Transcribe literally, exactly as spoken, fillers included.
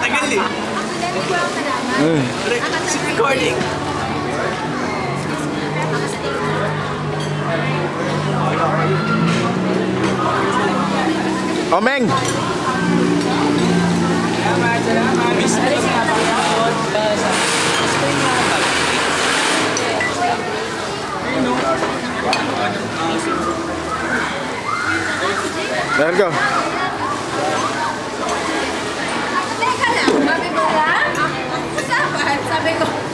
Tagal eh. Mm. Recording. Oh, Meng! Salamat, salamat. Miss mo lang napakapagod. There we go. Teka lang, sabi ko lang. Usapan, sabi ko.